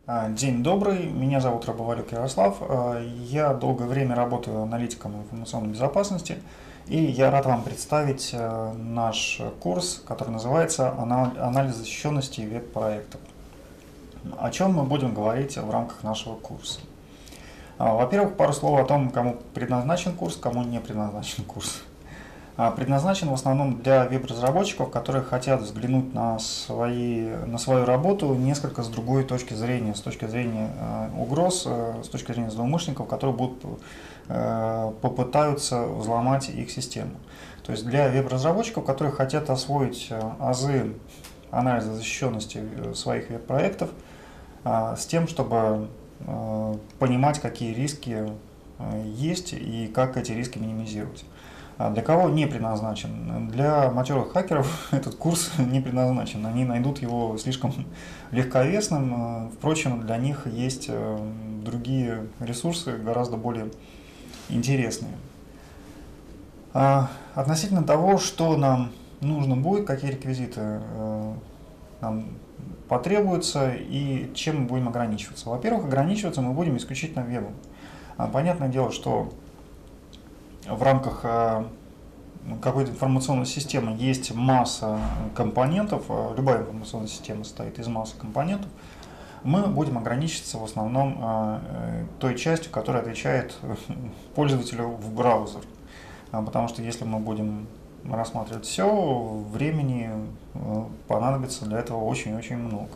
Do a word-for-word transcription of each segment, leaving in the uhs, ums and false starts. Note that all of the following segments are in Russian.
А, День добрый, меня зовут Рабовалюк Ярослав. А, Я долгое время работаю аналитиком информационной безопасности, и я рад вам представить а, наш курс, который называется «Ана- «Анализ защищенности веб-проектов». О чем мы будем говорить в рамках нашего курса? А, Во-первых, пару слов о том, кому предназначен курс, кому не предназначен курс. А, Предназначен в основном для веб-разработчиков, которые хотят взглянуть на, свои, на свою работу несколько с другой точки зрения, с точки зрения э, угроз, э, с точки зрения злоумышленников, которые будут э, попытаются взломать их систему. То есть для веб-разработчиков, которые хотят освоить э, азы анализа защищенности э, своих веб-проектов э, с тем, чтобы э, понимать, какие риски э, есть и как эти риски минимизировать. А для кого не предназначен? Для матерых хакеров этот курс не предназначен. Они найдут его слишком легковесным. Впрочем, для них есть другие ресурсы, гораздо более интересные. Относительно того, что нам нужно будет, какие реквизиты нам потребуются и чем мы будем ограничиваться. Во-первых, ограничиваться мы будем исключительно вебом. Понятное дело, что в рамках какой-то информационной системы есть масса компонентов, любая информационная система состоит из массы компонентов, мы будем ограничиваться в основном той частью, которая отвечает пользователю в браузер. Потому что если мы будем рассматривать все, времени понадобится для этого очень-очень много.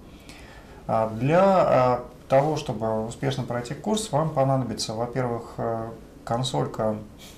Для того, чтобы успешно пройти курс, вам понадобится, во-первых, консолька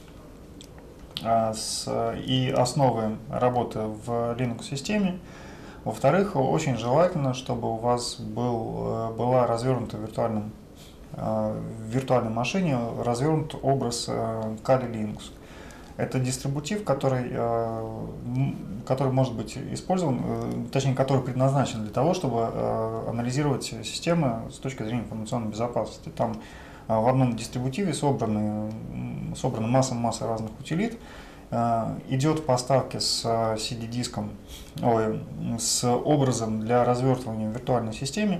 и основы работы в Linux-системе. Во-вторых, очень желательно, чтобы у вас был, была развернута в, виртуальном, в виртуальной машине развернут образ Kali Linux. Это дистрибутив, который, который может быть использован, точнее, который предназначен для того, чтобы анализировать системы с точки зрения информационной безопасности. Там в одном дистрибутиве собраны, собрана масса-масса разных утилит, идет в поставке с си ди-диском, ой, с образом для развертывания в виртуальной системе,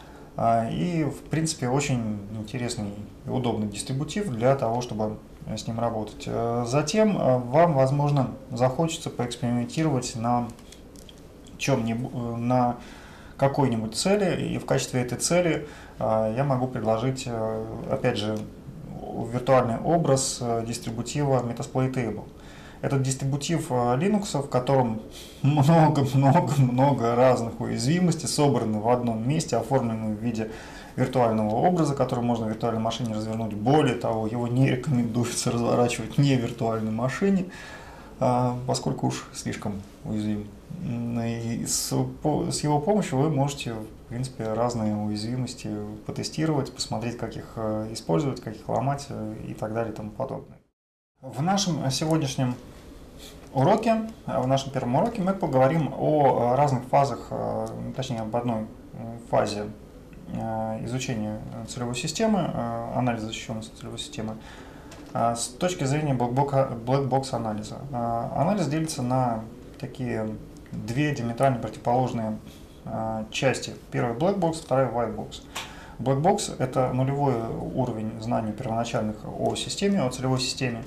и в принципе очень интересный и удобный дистрибутив для того, чтобы с ним работать. Затем вам, возможно, захочется поэкспериментировать на чем-нибудь, на какой-нибудь цели, и в качестве этой цели я могу предложить, опять же, виртуальный образ дистрибутива Metasploitable. Этот дистрибутив Linux, в котором много-много-много разных уязвимостей собраны в одном месте, оформлены в виде виртуального образа, который можно в виртуальной машине развернуть. Более того, его не рекомендуется разворачивать не в виртуальной машине, поскольку уж слишком уязвим. И с, по, с его помощью вы можете, в принципе, разные уязвимости потестировать, посмотреть, как их использовать, как их ломать и так далее и тому подобное. В нашем сегодняшнем уроке, в нашем первом уроке мы поговорим о разных фазах, точнее об одной фазе изучения целевой системы, анализа защищенности целевой системы с точки зрения black-box анализа. Анализ делится на такие две диаметрально противоположные части. Первый black box, второй white box. Black box – это нулевой уровень знаний первоначальных о системе, о целевой системе.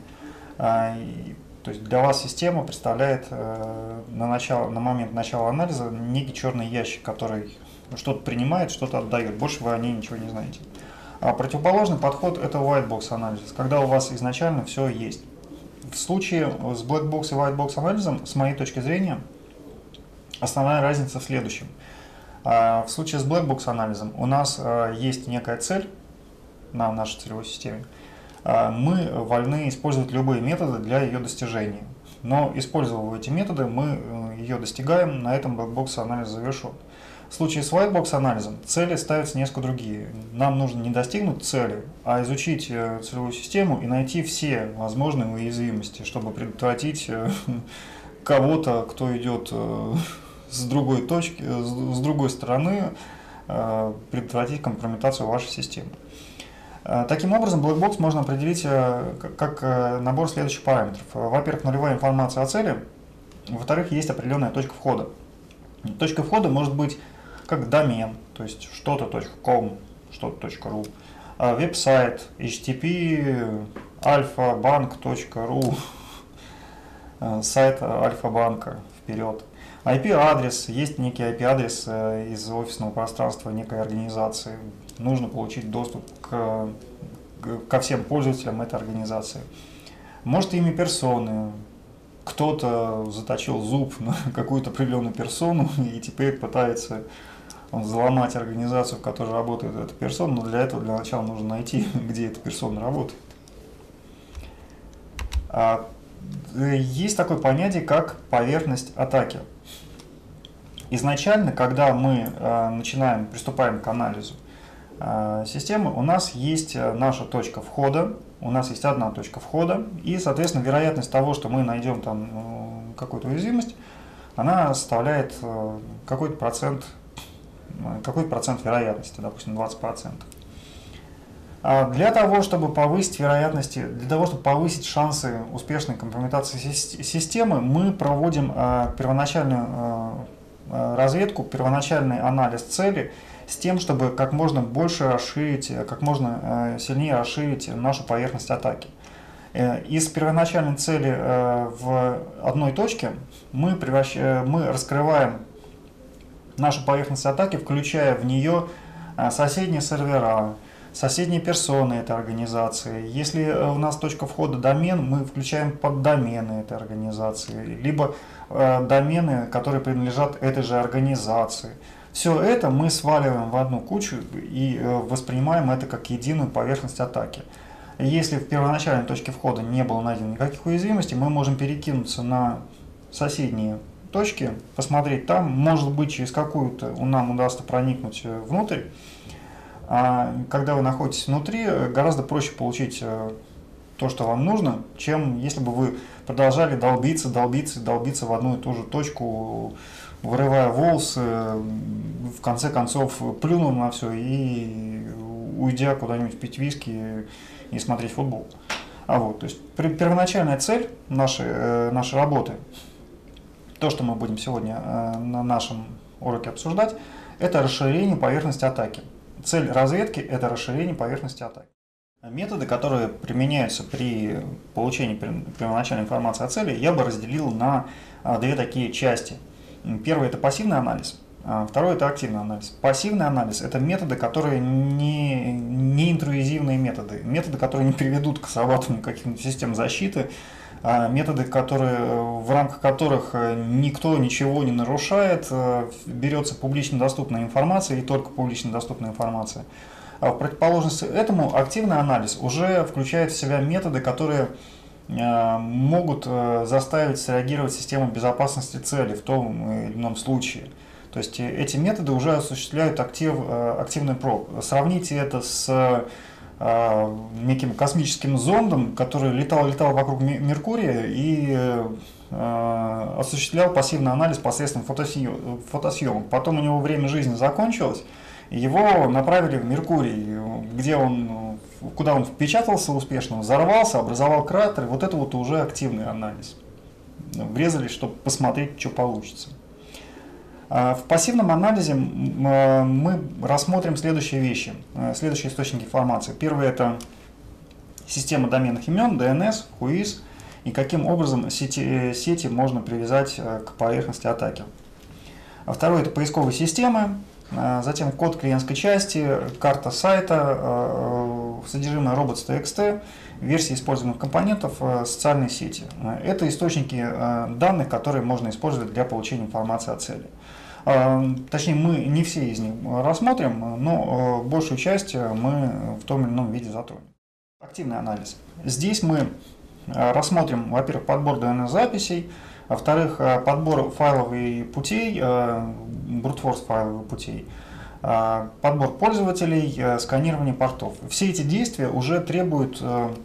То есть для вас система представляет на, начало, на момент начала анализа некий черный ящик, который что-то принимает, что-то отдает. Больше вы о ней ничего не знаете. А противоположный подход – это white box анализ, когда у вас изначально все есть. В случае с black box и white box анализом, с моей точки зрения, основная разница в следующем. В случае с black box анализом у нас есть некая цель на нашей целевой системе. Мы вольны использовать любые методы для ее достижения. Но, используя эти методы, мы ее достигаем, на этом black box анализ завершен. В случае с white box анализом цели ставятся несколько другие. Нам нужно не достигнуть цели, а изучить целевую систему и найти все возможные уязвимости, чтобы предотвратить кого-то, кто идет с другой точки, с другой стороны, предотвратить компрометацию вашей системы. Таким образом, black box можно определить как набор следующих параметров. Во-первых, нулевая информация о цели. Во-вторых, есть определенная точка входа. Точка входа может быть как домен, то есть что-то точка ком, что-то точка ру, веб-сайт эйч ти ти пи альфа-банк точка ру, сайт Альфа-банка, вперед. ай пи-адрес, есть некий ай пи-адрес из офисного пространства некой организации, нужно получить доступ к, ко всем пользователям этой организации. Может, имя персоны, кто-то заточил зуб на какую-то определенную персону и теперь пытается взломать организацию, в которой работает эта персона, но для этого для начала нужно найти, где эта персона работает. Есть такое понятие, как поверхность атаки. Изначально, когда мы начинаем, приступаем к анализу системы, у нас есть наша точка входа, у нас есть одна точка входа, и, соответственно, вероятность того, что мы найдем там какую-то уязвимость, она составляет какой-то процент, какой-то процент вероятности, допустим, двадцать процентов. Для того, чтобы повысить вероятности, для того, чтобы повысить шансы успешной компрометации системы, мы проводим первоначальную разведку, первоначальный анализ цели с тем, чтобы как можно больше расширить, как можно сильнее расширить нашу поверхность атаки. Из первоначальной цели в одной точке мы, превращаем, мы раскрываем нашу поверхность атаки, включая в нее соседние сервера, соседние персоны этой организации. Если у нас точка входа домен, мы включаем поддомены этой организации, либо э, домены, которые принадлежат этой же организации. Все это мы сваливаем в одну кучу и э, воспринимаем это как единую поверхность атаки. Если в первоначальной точке входа не было найдено никаких уязвимостей, мы можем перекинуться на соседние точки, посмотреть там, может быть, через какую-то нам удастся проникнуть внутрь. Когда вы находитесь внутри, гораздо проще получить то, что вам нужно, чем если бы вы продолжали долбиться, долбиться, долбиться в одну и ту же точку, вырывая волосы, в конце концов плюнув на все и уйдя куда-нибудь пить виски и смотреть футбол. А вот, то есть первоначальная цель нашей, нашей работы, то, что мы будем сегодня на нашем уроке обсуждать, это расширение поверхности атаки. Цель разведки – это расширение поверхности атаки. Методы, которые применяются при получении первоначальной информации о цели, я бы разделил на две такие части. Первый – это пассивный анализ, а второй – это активный анализ. Пассивный анализ – это методы, которые не, не интрузивные методы, методы, которые не приведут к срабатыванию каких-нибудь систем защиты, методы, которые, в рамках которых никто ничего не нарушает, берется публично доступная информация и только публично доступная информация. А в противоположность этому активный анализ уже включает в себя методы, которые могут заставить среагировать систему безопасности цели в том или ином случае. То есть эти методы уже осуществляют актив, активный проб. Сравните это с неким космическим зондом, который летал, летал вокруг Меркурия и э, осуществлял пассивный анализ посредством фотосъемок. Потом у него время жизни закончилось, и его направили в Меркурий, где он, куда он впечатался успешно, взорвался, образовал кратер. Вот это вот уже активный анализ. Врезались, чтобы посмотреть, что получится. В пассивном анализе мы рассмотрим следующие вещи, следующие источники информации. Первый – это система доменных имен, ди эн эс, хуиз, и каким образом сети, сети можно привязать к поверхности атаки. Второй – это поисковые системы, затем код клиентской части, карта сайта, содержимое robots.txt, версии используемых компонентов, социальные сети. Это источники данных, которые можно использовать для получения информации о цели. Точнее, мы не все из них рассмотрим, но большую часть мы в том или ином виде затронем. Активный анализ. Здесь мы рассмотрим, во-первых, подбор ди эн эс-записей, во-вторых, подбор файлов и путей, брутфорс файлов и путей, подбор пользователей, сканирование портов. Все эти действия уже требуют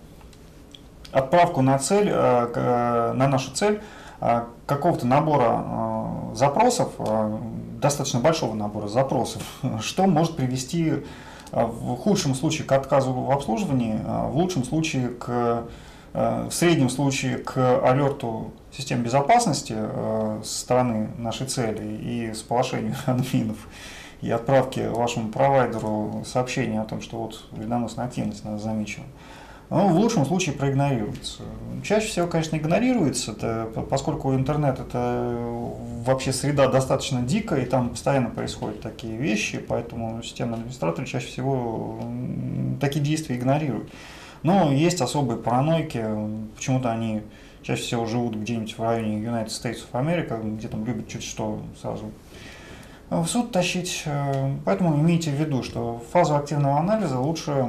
отправку на цель, на нашу цель, какого-то набора запросов, достаточно большого набора запросов, что может привести в худшем случае к отказу в обслуживании, в лучшем случае, к, в среднем случае к алерту систем безопасности со стороны нашей цели и сполошению админов и отправки вашему провайдеру сообщения о том, что вот вредоносная активность нас замечена, ну, в лучшем случае проигнорируется. Чаще всего, конечно, игнорируется, это, поскольку интернет это вообще среда достаточно дикая, и там постоянно происходят такие вещи, поэтому системные администраторы чаще всего такие действия игнорируют. Но есть особые паранойки, почему-то они чаще всего живут где-нибудь в районе United States of America, где там любят чуть что сразу в суд тащить. Поэтому имейте в виду, что фазу активного анализа лучше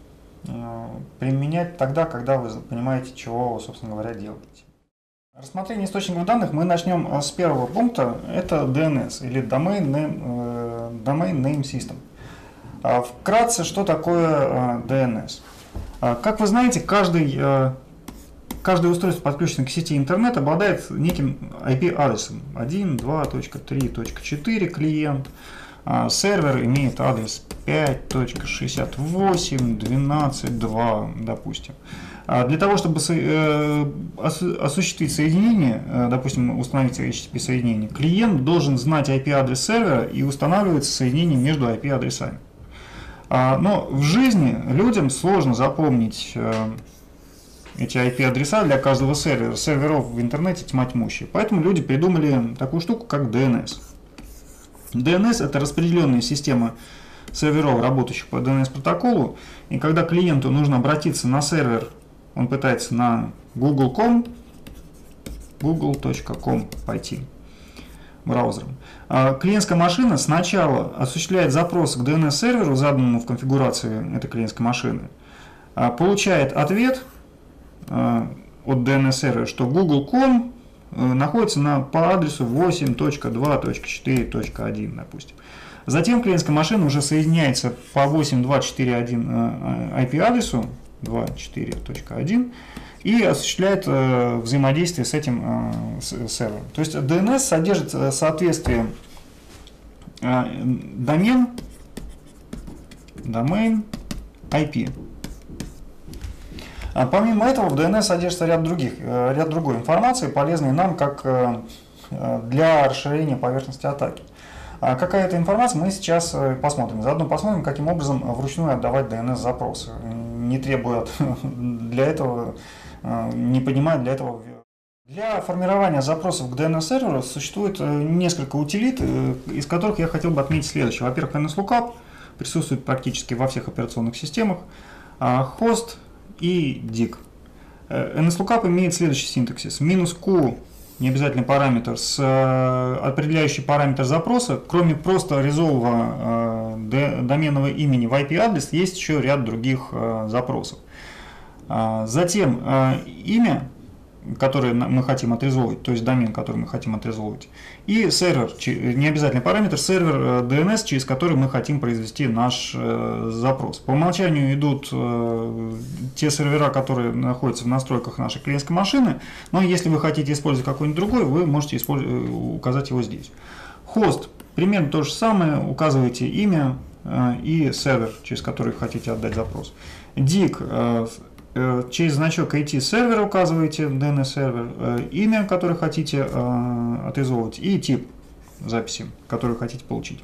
применять тогда, когда вы понимаете, чего вы, собственно говоря, делаете. Рассмотрение источников данных мы начнем с первого пункта, это ди эн эс или Domain Name, Domain Name System. Вкратце, что такое ди эн эс? Как вы знаете, каждый, каждое устройство, подключенное к сети интернет, обладает неким ай пи-адресом один, два, три, четыре клиент. Сервер имеет адрес пять точка шестьдесят восемь точка двенадцать точка два, допустим. Для того, чтобы осуществить соединение, допустим, установить эйч ти ти пи соединение, клиент должен знать ай пи-адрес сервера и устанавливается соединение между ай пи-адресами. Но в жизни людям сложно запомнить эти ай пи-адреса для каждого сервера. Серверов в интернете тьма тьмущая. Поэтому люди придумали такую штуку, как ди эн эс. ди эн эс – это распределенная система серверов, работающих по ди эн эс протоколу. И когда клиенту нужно обратиться на сервер, он пытается на google точка com, google точка com пойти браузером. Клиентская машина сначала осуществляет запрос к ди эн эс-серверу, заданному в конфигурации этой клиентской машины, получает ответ от ди эн эс-сервера, что google точка com находится на, по адресу восемь точка два точка четыре точка один, допустим. Затем клиентская машина уже соединяется по восемь точка два точка четыре точка один ай пи-адресу два точка четыре точка один и осуществляет э, взаимодействие с этим э, с, сервером. То есть ди эн эс содержит э, соответствие э, домен, domain, ай пи. А помимо этого в ди эн эс содержится ряд, других, э, ряд другой информации, полезной нам как э, для расширения поверхности атаки. А какая это информация, мы сейчас посмотрим. Заодно посмотрим, каким образом вручную отдавать ди эн эс-запросы, не требуя для этого, не понимая для этого. Для формирования запросов к ди эн эс-серверу существует несколько утилит, из которых я хотел бы отметить следующее. Во-первых, эн эс лукап присутствует практически во всех операционных системах, хост и дик. эн эс лукап имеет следующий синтаксис. Минус Q необязательный параметр с э, определяющий параметр запроса, кроме просто резолва э, доменного имени в ай пи-адрес, есть еще ряд других э, запросов. А, затем э, имя, которое мы хотим отрезовывать, то есть домен, который мы хотим отрезовывать, и сервер, необязательный параметр, сервер ди эн эс, через который мы хотим произвести наш э, запрос. По умолчанию идут э, те сервера, которые находятся в настройках нашей клиентской машины, но если вы хотите использовать какой-нибудь другой, вы можете указать его здесь. Хост, примерно то же самое, указываете имя э, и сервер, через который хотите отдать запрос. Дик, э, через значок ай ти сервера указываете ди эн эс-сервер, имя, которое хотите отрезовывать, и тип записи, который хотите получить.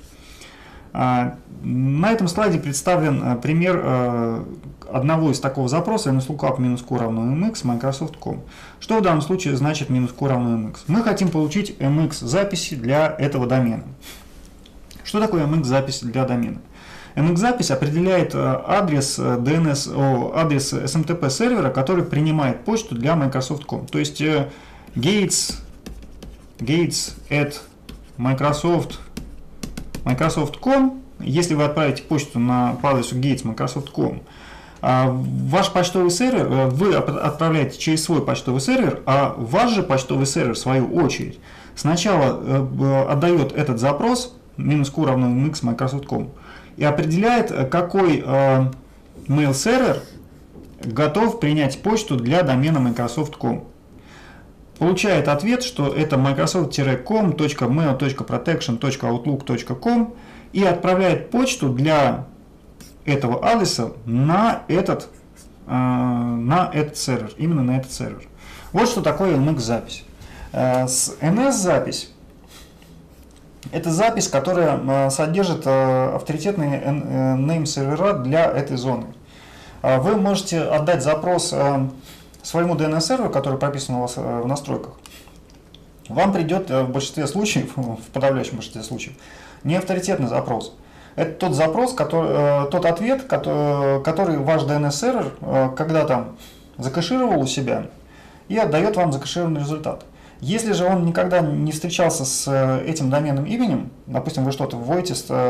На этом слайде представлен пример одного из такого запроса эн эс лукап минус q равно mx Microsoft точка com. Что в данном случае значит минус q равно mx? Мы хотим получить эм икс записи для этого домена. Что такое эм икс запись для домена? эм икс-запись определяет адрес ди эн эс, адрес эс эм ти пи сервера, который принимает почту для Microsoft точка com. То есть gates, gates at Microsoft, Microsoft точка com, если вы отправите почту на, по адресу gates Microsoft точка com, ваш почтовый сервер, вы отправляете через свой почтовый сервер, а ваш же почтовый сервер, в свою очередь, сначала отдает этот запрос минус q равно mx Microsoft точка com и определяет, какой э, mail-сервер готов принять почту для домена Microsoft точка com. Получает ответ, что это microsoft точка com точка mail точка protection точка outlook точка com и отправляет почту для этого адреса на этот, э, на этот сервер, именно на этот сервер. Вот что такое эм икс-запись. Э, с эн эс-запись Это запись, которая содержит авторитетные name-сервера для этой зоны. Вы можете отдать запрос своему ди эн эс-серверу, который прописан у вас в настройках. Вам придет в большинстве случаев, в подавляющем большинстве случаев, не авторитетный запрос. Это тот запрос, который, тот ответ, который, который ваш ди эн эс-сервер когда-то закэшировал у себя и отдает вам закэшированный результат. Если же он никогда не встречался с этим доменным именем, допустим, вы что-то вводите,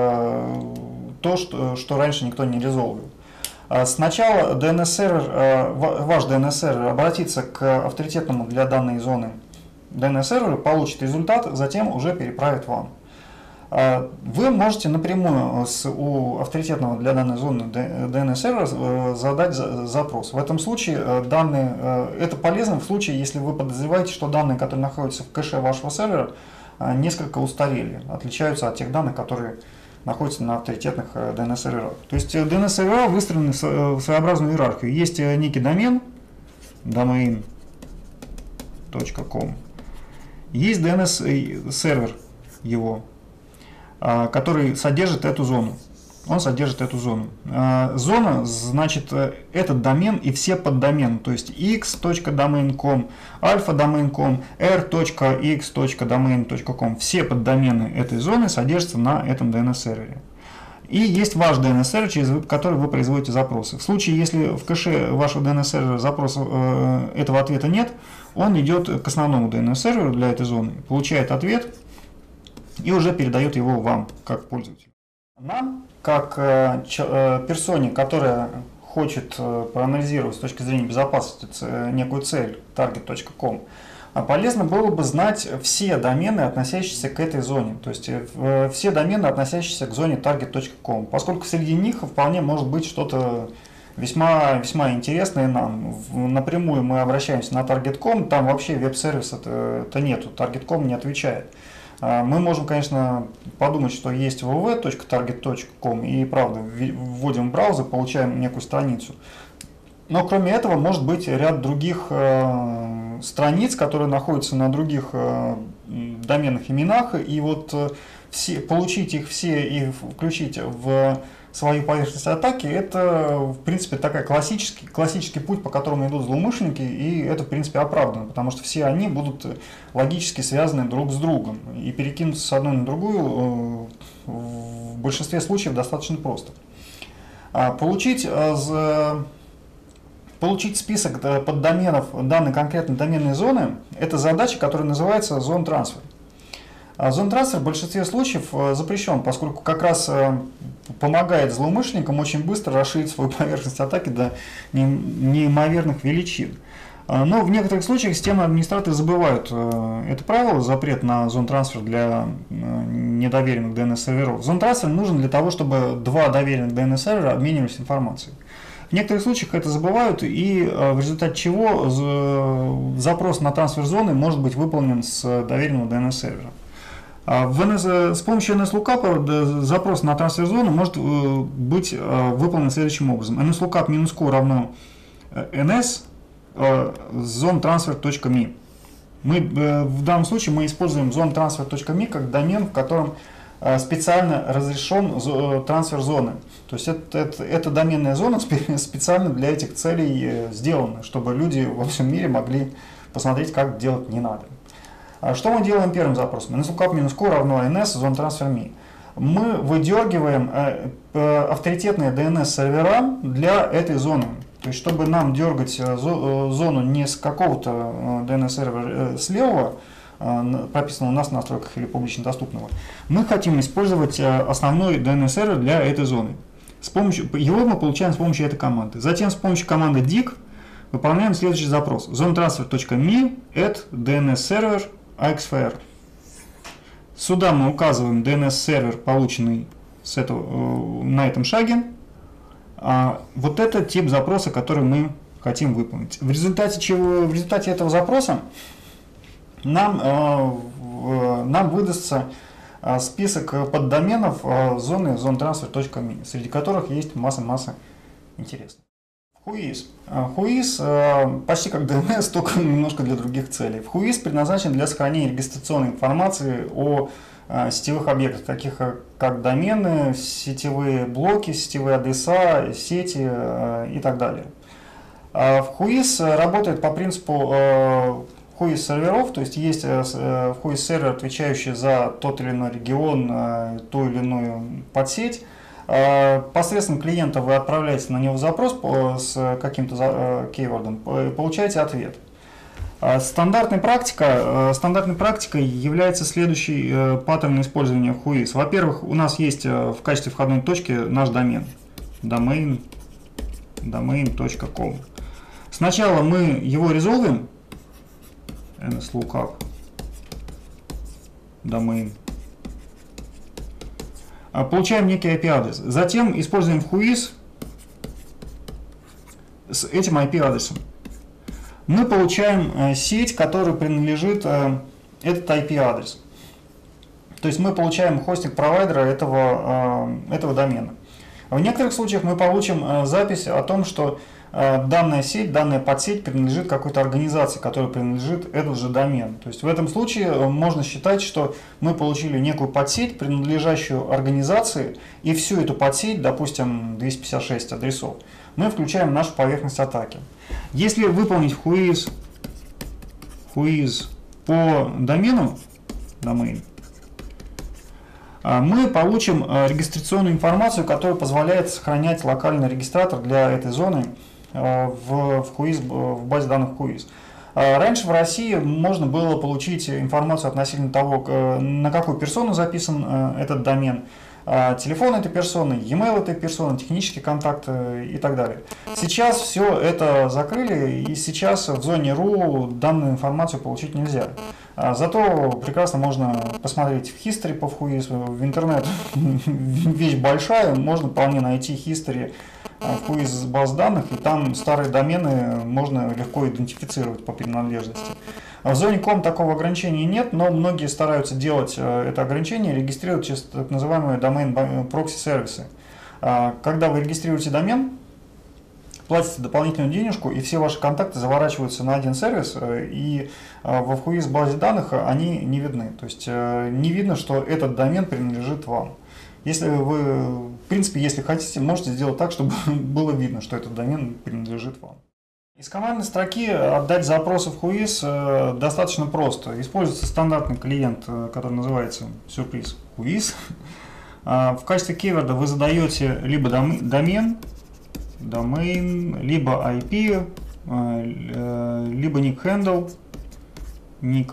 то, что, что раньше никто не резолвил, сначала ди эн эс-сервер, ваш ди эн эс-сервер обратится к авторитетному для данной зоны ди эн эс-серверу, получит результат, затем уже переправит вам. Вы можете напрямую с, у авторитетного для данной зоны ди эн эс-сервера задать запрос. В этом случае данные, это полезно в случае, если вы подозреваете, что данные, которые находятся в кэше вашего сервера, несколько устарели, отличаются от тех данных, которые находятся на авторитетных ди эн эс-серверах. То есть ди эн эс-сервера выстроены в своеобразную иерархию. Есть некий домен, domain точка ком, есть ди эн эс-сервер его, который содержит эту зону. Он содержит эту зону. Зона, значит, этот домен и все поддомены, то есть икс точка домейн точка ком, альфа домейн точка ком, эр точка икс точка домейн точка ком, все поддомены этой зоны содержатся на этом ди эн эс-сервере. И есть ваш ди эн эс-сервер, через который вы производите запросы. В случае, если в кэше вашего ди эн эс-сервера запроса э, этого ответа нет, он идет к основному ди эн эс-серверу для этой зоны, получает ответ и уже передает его вам, как пользователю. Нам, как э, э, персоне, которая хочет э, проанализировать с точки зрения безопасности ц, некую цель таргет точка ком, полезно было бы знать все домены, относящиеся к этой зоне, то есть э, все домены, относящиеся к зоне таргет точка ком, поскольку среди них вполне может быть что-то весьма, весьма интересное нам. Напрямую мы обращаемся на таргет точка ком, там вообще веб-сервиса-то нету, таргет точка ком не отвечает. Мы можем, конечно, подумать, что есть вэ вэ вэ точка таргет точка ком и, правда, вводим в браузер, получаем некую страницу. Но кроме этого может быть ряд других э, страниц, которые находятся на других э, доменных именах, и вот э, все, получить их все и включить в свою поверхность атаки, это, в принципе, такой классический, классический путь, по которому идут злоумышленники, и это, в принципе, оправдано, потому что все они будут логически связаны друг с другом, и перекинуться с одной на другую э, в большинстве случаев достаточно просто. Получить, получить список поддоменов данной конкретной доменной зоны – это задача, которая называется Zone Transfer. Zone Transfer в большинстве случаев запрещен, поскольку как раз помогает злоумышленникам очень быстро расширить свою поверхность атаки до неимоверных величин. Но в некоторых случаях системные администраторы забывают это правило, запрет на Zone Transfer для недоверенных ди эн эс-серверов. Zone Transfer нужен для того, чтобы два доверенных ди эн эс-сервера обменивались информацией. В некоторых случаях это забывают, и в результате чего запрос на трансфер зоны может быть выполнен с доверенного ди эн эс-сервера. С помощью эн эс лукап запрос на трансфер зону может быть выполнен следующим образом. эн эс лукап минус q равно ns zone transfer точка ми. Мы, в данном случае мы используем zone transfer точка ми как домен, в котором специально разрешен трансфер зоны. То есть это, это, эта доменная зона специально для этих целей сделана, чтобы люди во всем мире могли посмотреть, как делать не надо. Что мы делаем первым запросом? эн эс лукап минус q равно ns zone transfer mi. Мы выдергиваем авторитетные ди эн эс-сервера для этой зоны. То есть, чтобы нам дергать зону не с какого-то ди эн эс-сервера слева, прописанного у нас в настройках или публично доступного, мы хотим использовать основной ди эн эс-сервер для этой зоны. С помощью, его мы получаем с помощью этой команды. Затем с помощью команды dig выполняем следующий запрос. zone transfer точка mi add ди эн эс-сервер эй икс эф ар. Сюда мы указываем ди эн эс-сервер, полученный с этого, на этом шаге. А вот это тип запроса, который мы хотим выполнить. В результате, чего, в результате этого запроса нам, э, нам выдастся список поддоменов зоны zone transfer точка mi, среди которых есть масса-масса интересных. Whois. Whois почти как ди эн эс, только немножко для других целей. Whois предназначен для сохранения регистрационной информации о сетевых объектах, таких как домены, сетевые блоки, сетевые адреса, сети и так далее. Whois работает по принципу Whois серверов, то есть есть Whois сервер, отвечающий за тот или иной регион, ту или иную подсеть. Посредством клиента вы отправляете на него запрос с каким-то кейвордом, получаете ответ. Стандартной, практика, стандартной практикой является следующий паттерн использования Whois. Во-первых, у нас есть в качестве входной точки наш домен domain domain точка ком. Сначала мы его резолвим, nslookup domain, получаем некий ай пи-адрес. Затем используем Whois с этим ай пи-адресом. Мы получаем сеть, которой принадлежит этот ай пи-адрес. То есть мы получаем хостинг провайдера этого, этого домена. В некоторых случаях мы получим запись о том, что данная сеть, данная подсеть принадлежит какой-то организации, которой принадлежит этот же домен. То есть в этом случае можно считать, что мы получили некую подсеть, принадлежащую организации, и всю эту подсеть, допустим, двести пятьдесят шесть адресов, мы включаем в нашу поверхность атаки. Если выполнить Whois, Whois по домену, domain, мы получим регистрационную информацию, которая позволяет сохранять локальный регистратор для этой зоны в, в, Whois, в базе данных Whois. Раньше в России можно было получить информацию относительно того, на какую персону записан этот домен, телефон этой персоны, e-mail этой персоны, технические контакты и так далее. Сейчас все это закрыли, и сейчас в зоне ру данную информацию получить нельзя. Зато прекрасно можно посмотреть в history по Whois, в интернет вещь большая, можно вполне найти history в Whois баз данных, и там старые домены можно легко идентифицировать по принадлежности. В зоне ком такого ограничения нет, но многие стараются делать это ограничение, регистрировать через так называемые домен прокси-сервисы. Когда вы регистрируете домен, платите дополнительную денежку, и все ваши контакты заворачиваются на один сервис, и во Whois базе данных они не видны. То есть не видно, что этот домен принадлежит вам. Если вы, в принципе, если хотите, можете сделать так, чтобы было видно, что этот домен принадлежит вам. Из командной строки отдать запросы в Whois достаточно просто. Используется стандартный клиент, который называется сюрприз Whois. В качестве кейворда вы задаете либо домен, domain, либо ай пи, либо nick handle, nick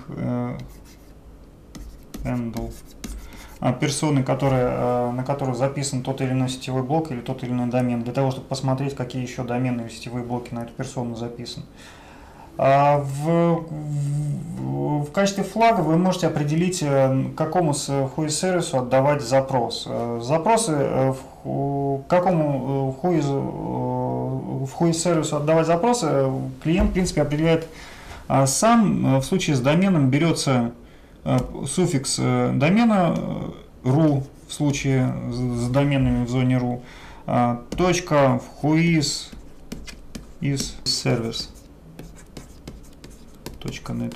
handle персоны, которая, на которую записан тот или иной сетевой блок или тот или иной домен, для того, чтобы посмотреть, какие еще домены и сетевые блоки на эту персону записаны. В, в, в качестве флага вы можете определить, какому Whois сервису отдавать запрос. Запросы, в, какому Whois, в Whois сервису отдавать запросы, клиент, в принципе, определяет сам. В случае с доменом берется суффикс домена ru, в случае с доменами в зоне ru, точка в Whois is service точка нет.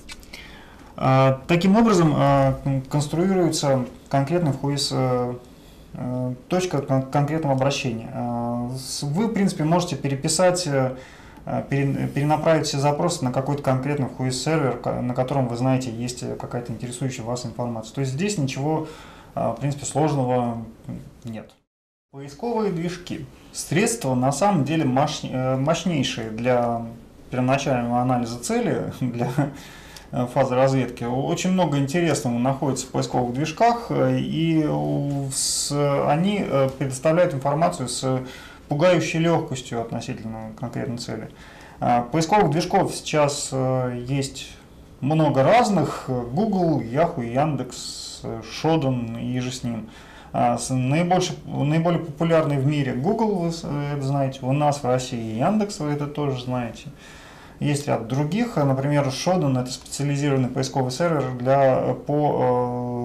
Таким образом конструируется конкретный Whois точка конкретного обращения. Вы, в принципе, можете переписать, перенаправить все запросы на какой-то конкретный Whois сервер, на котором вы знаете, есть какая-то интересующая вас информация. То есть здесь ничего, в принципе, сложного нет. Поисковые движки. Средства на самом деле мощнейшие для первоначального анализа цели, для фазы разведки. Очень много интересного находится в поисковых движках, и они предоставляют информацию с пугающей легкостью относительно конкретной цели. Поисковых движков сейчас есть много разных: Google, Yahoo, Яндекс, Shodan и же с ним. Наибольший, наиболее популярный в мире Google, вы это знаете, у нас в России Яндекс, вы это тоже знаете. Есть ряд других, например, Shodan — это специализированный поисковый сервер для, по,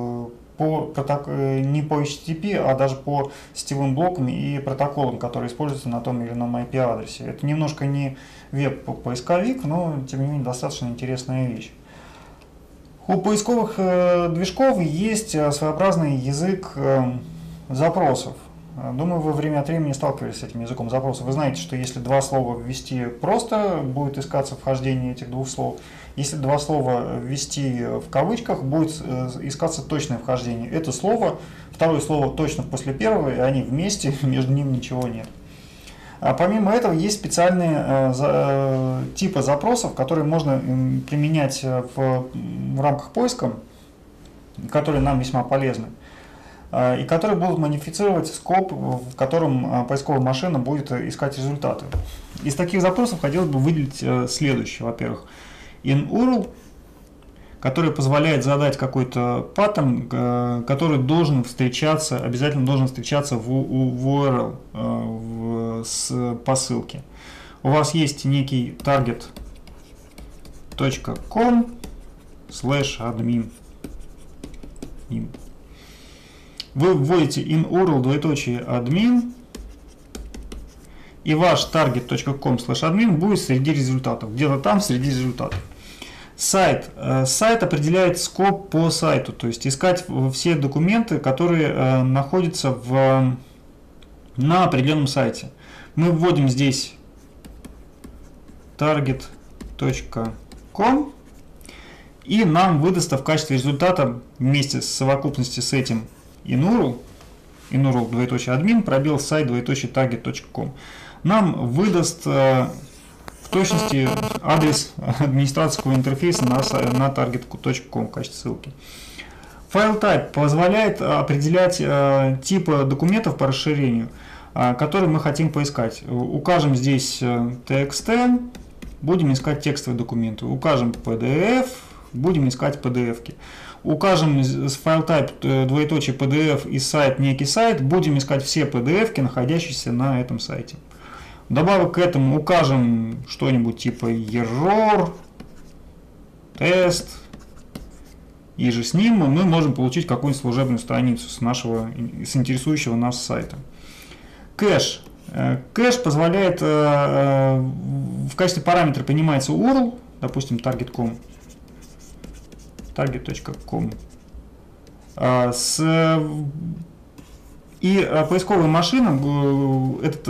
по проток... не по эйч ти ти пи, а даже по сетевым блокам и протоколам, которые используются на том или ином ай пи-адресе. Это немножко не веб-поисковик, но тем не менее достаточно интересная вещь. У поисковых движков есть своеобразный язык запросов. Думаю, вы время от времени сталкивались с этим языком запроса. Вы знаете, что если два слова ввести просто, будет искаться вхождение этих двух слов. Если два слова ввести в кавычках, будет искаться точное вхождение. Это слово, второе слово точно после первого, и они вместе, между ними ничего нет. А помимо этого есть специальные э, типы запросов, которые можно применять в, в рамках поиска, которые нам весьма полезны, и которые будут модифицировать скоп, в котором поисковая машина будет искать результаты. Из таких запросов хотелось бы выделить следующее. Во-первых, in-урл, который позволяет задать какой-то паттерн, который должен встречаться, обязательно должен встречаться в, в ю ар эл, в, с, по ссылке. У вас есть некий target точка ком слэш админ. Вы вводите in-урл двоеточие admin, и ваш target точка ком слэш админ будет среди результатов, где-то там среди результатов. Сайт. Сайт определяет скоп по сайту, то есть искать все документы, которые э, находятся в, на определенном сайте. Мы вводим здесь target точка ком, и нам выдаст в качестве результата вместе с совокупностью с этим in-урл, in-урл двоеточие админ, пробел сайт двоеточие target точка ком. Нам выдаст э, в точности адрес администраторского интерфейса на, на target точка ком в качестве ссылки. File type позволяет определять э, типы документов по расширению, э, которые мы хотим поискать. Укажем здесь э, txt, будем искать текстовые документы. Укажем пи ди эф, будем искать пи ди эф-ки. Укажем с file type двоеточие пи ди эф и сайт некий сайт, будем искать все пи ди эф-ки, находящиеся на этом сайте. Добавок к этому укажем что-нибудь типа error, тест, и же с ним мы можем получить какую-нибудь служебную страницу с нашего, с интересующего нас сайта. Кэш. Кэш позволяет, в качестве параметра принимается урл, допустим, target точка ком, target точка ком, с и поисковая машина, этот,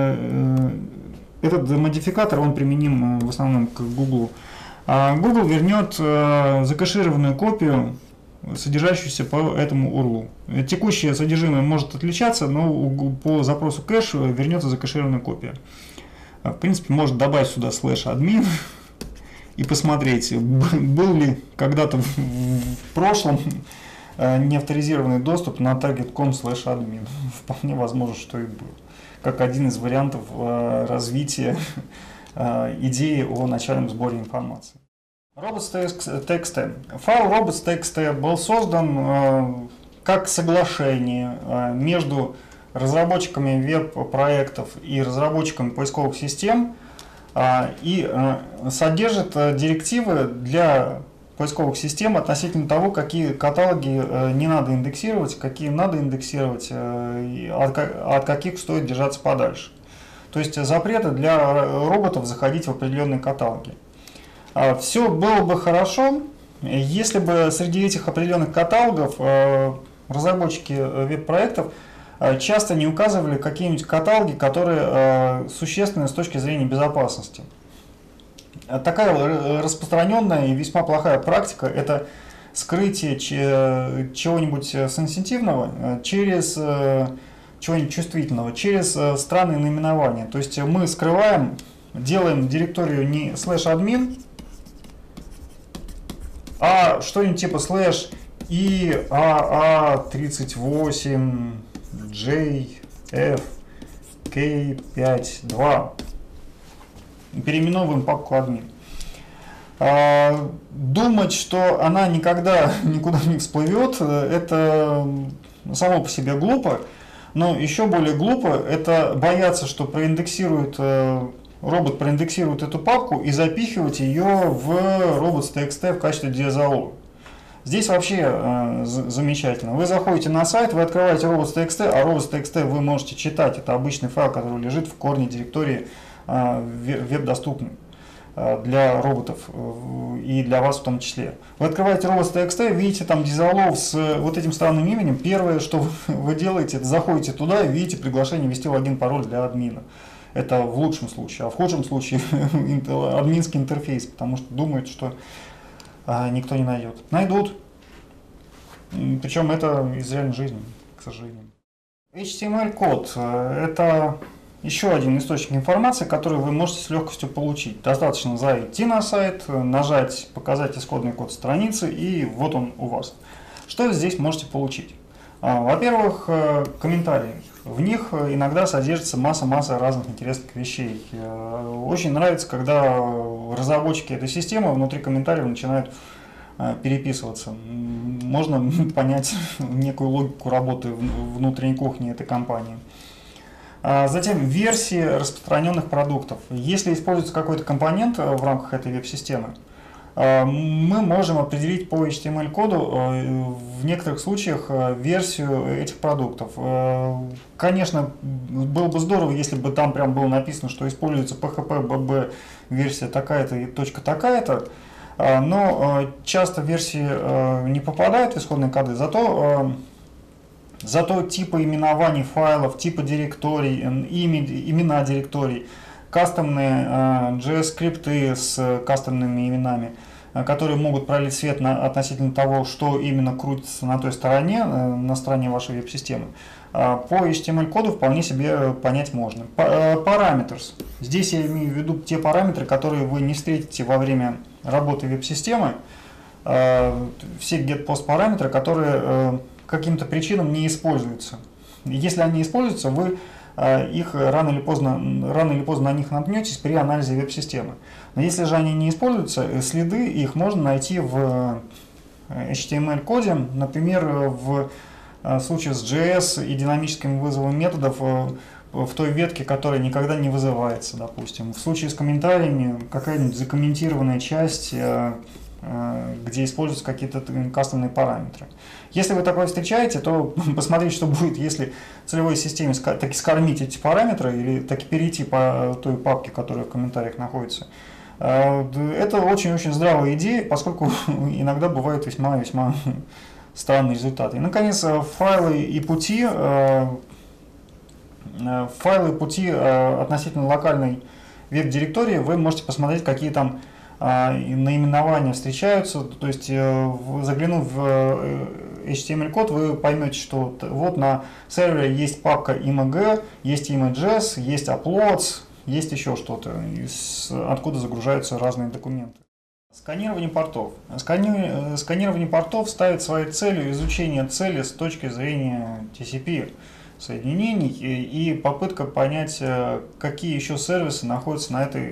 этот модификатор, он применим в основном к Google. Google вернет закэшированную копию, содержащуюся по этому урлу. Текущее содержимое может отличаться, но по запросу кэш вернется закэшированная копия. В принципе, может добавить сюда слэш админ и посмотреть, был ли когда-то в прошлом неавторизированный доступ на target точка ком слэш админ. Вполне возможно, что и был. Как один из вариантов развития идеи о начальном сборе информации. robots.txt. Файл robots.txt был создан как соглашение между разработчиками веб-проектов и разработчиками поисковых систем и содержит директивы для поисковых систем относительно того, какие каталоги не надо индексировать, какие надо индексировать, от каких стоит держаться подальше. То есть запреты для роботов заходить в определенные каталоги. Все было бы хорошо, если бы среди этих определенных каталогов разработчики веб-проектов часто не указывали какие-нибудь каталоги, которые существенны с точки зрения безопасности. Такая распространенная и весьма плохая практика – это скрытие чего-нибудь сенситивного через чего-нибудь чувствительного, через странные наименования. То есть мы скрываем, делаем директорию не слэш админ, а что-нибудь типа слэш и а а тридцать восемь джей эф кей пятьдесят два. Переименовываем папку админ. А, думать, что она никогда никуда не всплывет, это само по себе глупо. Но еще более глупо это бояться, что проиндексирует, робот проиндексирует эту папку и запихивать ее в robots.txt в качестве диазолога. Здесь вообще э, замечательно. Вы заходите на сайт, вы открываете robots.txt, а robots.txt вы можете читать. Это обычный файл, который лежит в корне директории э, веб-доступный э, для роботов э, и для вас в том числе. Вы открываете robots.txt, видите там дизалов с вот этим странным именем. Первое, что вы делаете, это заходите туда и видите приглашение ввести логин, пароль для админа. Это в лучшем случае, а в худшем случае админский интерфейс, потому что думают, что а, никто не найдет. Найдут. Причем это из реальной жизни, к сожалению. эйч ти эм эль-код – это еще один источник информации, который вы можете с легкостью получить. Достаточно зайти на сайт, нажать «Показать исходный код страницы», и вот он у вас. Что здесь можете получить? Во-первых, комментарии. В них иногда содержится масса-масса разных интересных вещей. Очень нравится, когда разработчики этой системы внутри комментариев начинают переписываться. Можно понять некую логику работы внутренней кухни этой компании. Затем версии распространенных продуктов. Если используется какой-то компонент в рамках этой веб-системы, мы можем определить по эйч ти эм эль-коду в некоторых случаях версию этих продуктов. Конечно, было бы здорово, если бы там прям было написано, что используется пи эйч пи би би версия такая-то и точка такая-то, но часто версии не попадают в исходные коды, зато, зато типы именований файлов, типы директорий, имена директорий, кастомные джей эс-скрипты с кастомными именами, которые могут пролить свет на, относительно того, что именно крутится на той стороне, на стороне вашей веб-системы. По эйч ти эм эль-коду вполне себе понять можно. Parameters. Здесь я имею в виду те параметры, которые вы не встретите во время работы веб-системы. Все get-post параметры, которые каким-то причинам не используются. Если они используются, вы их рано или поздно, рано или поздно на них наткнетесь при анализе веб-системы. Но если же они не используются, следы их можно найти в эйч ти эм эль-коде, например, в случае с джей эс и динамическим вызовом методов в той ветке, которая никогда не вызывается, допустим. В случае с комментариями какая-нибудь закомментированная часть, где используются какие-то кастомные параметры. Если вы такое встречаете, то посмотрите, что будет, если целевой системе таки скормить эти параметры или таки перейти по той папке, которая в комментариях находится. Это очень-очень здравая идея, поскольку иногда бывают весьма-весьма странные результаты. И, наконец, файлы и пути, файлы и пути относительно локальной веб-директории вы можете посмотреть, какие там наименования встречаются. То есть, заглянув в эйч ти эм эль-код, вы поймете, что вот на сервере есть папка img, есть images, есть uploads, есть еще что-то, откуда загружаются разные документы. Сканирование портов. Скани... Сканирование портов ставит своей целью изучение цели с точки зрения ти си пи соединений и попытка понять, какие еще сервисы находятся на этой,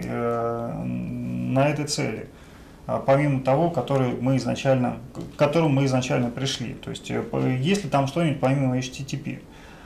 на этой цели, помимо того, который мы изначально, к которому мы изначально пришли. То есть, есть ли там что-нибудь помимо эйч ти ти пи.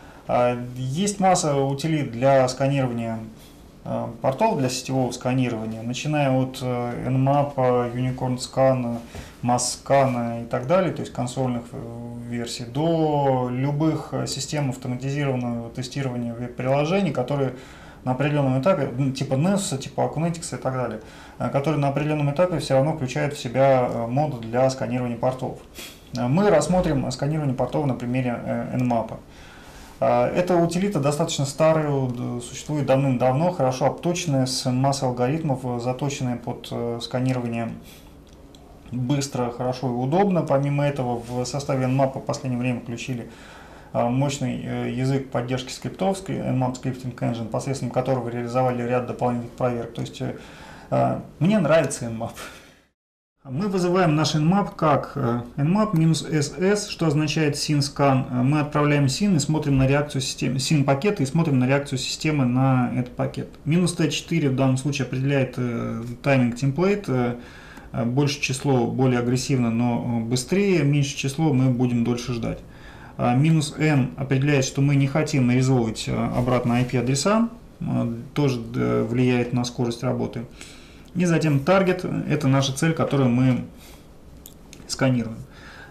Есть масса утилит для сканирования портов, для сетевого сканирования, начиная от Nmap, Unicorn Scan, Mass Scan и так далее, то есть консольных версий, до любых систем автоматизированного тестирования веб-приложений, которые на определенном этапе, типа Nessus, типа Acunetics и так далее, которые на определенном этапе все равно включают в себя мод для сканирования портов. Мы рассмотрим сканирование портов на примере Nmap. Эта утилита достаточно старая, существует давным-давно, хорошо обточенная, с массой алгоритмов, заточенная под сканирование быстро, хорошо и удобно. Помимо этого, в составе Nmap в последнее время включили мощный язык поддержки скриптов, Nmap Scripting Engine, посредством которого реализовали ряд дополнительных проверок. То есть мне нравится Nmap. Мы вызываем наш Nmap как nmap-ss, что означает sin-scan. Мы отправляем sin и смотрим на реакцию системы, sin-пакет и смотрим на реакцию системы на этот пакет. Минус ти четыре в данном случае определяет тайминг темплейт. Больше число более агрессивно, но быстрее, меньше число мы будем дольше ждать. Минус n определяет, что мы не хотим нарезовывать обратно ай пи-адреса, тоже влияет на скорость работы. И затем target – это наша цель, которую мы сканируем.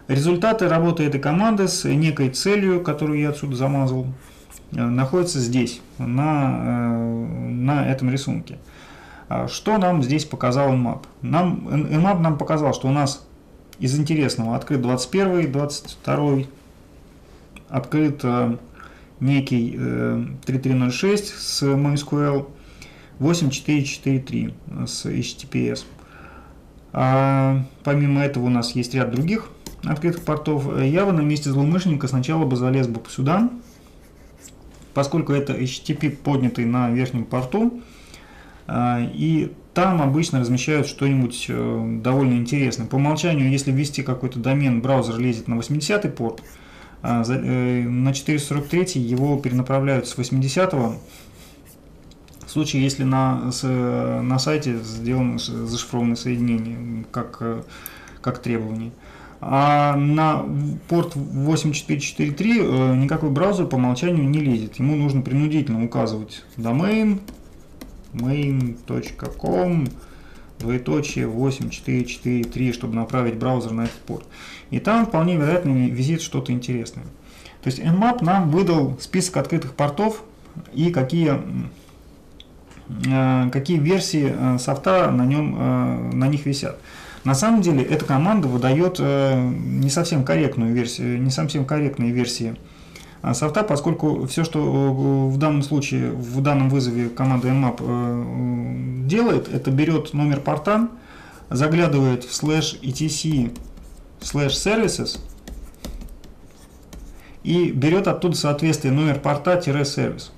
Результаты работы этой команды с некой целью, которую я отсюда замазал, находятся здесь, на, на этом рисунке. Что нам здесь показал Nmap? Нам, Nmap нам показал, что у нас из интересного открыт двадцать первый, двадцать второй, открыт некий три три ноль шесть с MySQL, восемь четыре четыре три с эйч ти ти пи эс. А помимо этого у нас есть ряд других открытых портов. Я бы на месте злоумышленника сначала бы залез бы сюда, поскольку это эйч ти ти пи поднятый на верхнем порту, и там обычно размещают что-нибудь довольно интересное. По умолчанию, если ввести какой-то домен, браузер лезет на восьмидесятый порт, на четыреста сорок третий его перенаправляют с восьмидесятого. В случае, если на, с, на сайте сделано зашифрованное соединение, как, как требование. А на порт восемь четыре четыре три никакой браузер по умолчанию не лезет. Ему нужно принудительно указывать domain, main точка ком, двоеточие восемь четыре четыре три, чтобы направить браузер на этот порт. И там вполне вероятно висит что-то интересное. То есть Nmap нам выдал список открытых портов и какие, какие версии софта на, нем, на них висят. На самом деле эта команда выдает не совсем корректную версию, не совсем корректные версии софта, поскольку все, что в данном случае, в данном вызове команда Nmap делает, это берет номер порта, заглядывает в слэш etc слэш services и берет оттуда соответствие номер порта-сервис.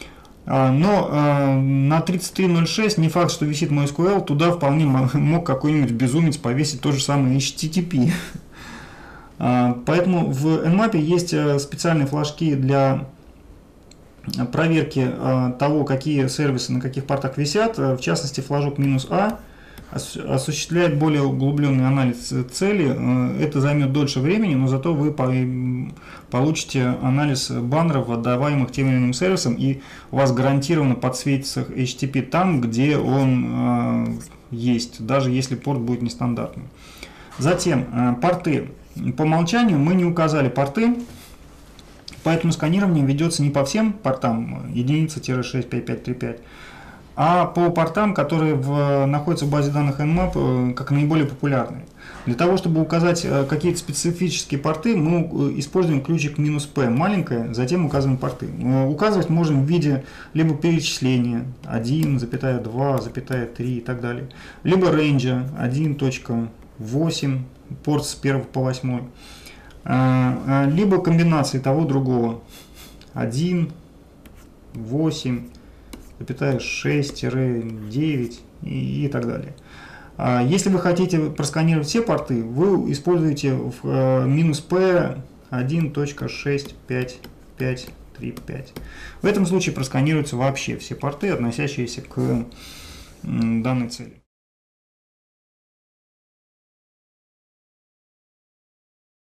Но на тридцать три ноль шесть не факт, что висит MySQL, туда вполне мог какой-нибудь безумец повесить то же самое эйч ти ти пи. Поэтому в Nmap есть специальные флажки для проверки того, какие сервисы на каких портах висят. В частности, флажок минус А осуществляет более углубленный анализ цели. Это займет дольше времени, но зато вы получите анализ баннеров, отдаваемых тем или иным сервисом, и у вас гарантированно подсветится эйч ти ти пи там, где он есть, даже если порт будет нестандартным. Затем порты. По умолчанию мы не указали порты, поэтому сканирование ведется не по всем портам единица-шесть пять пять три пять, а по портам, которые в, находятся в базе данных Nmap как наиболее популярные. Для того, чтобы указать какие-то специфические порты, мы используем ключик минус P, маленькое, затем указываем порты. Указывать можем в виде либо перечисления один, два, три и так далее, либо рейнджа один точка восемь, порт с первого по восьмой, либо комбинации того другого один, восемь, шесть, девять и, и так далее. Если вы хотите просканировать все порты, вы используете в минус P один точка шесть пять пять три пять. В этом случае просканируются вообще все порты, относящиеся к данной цели.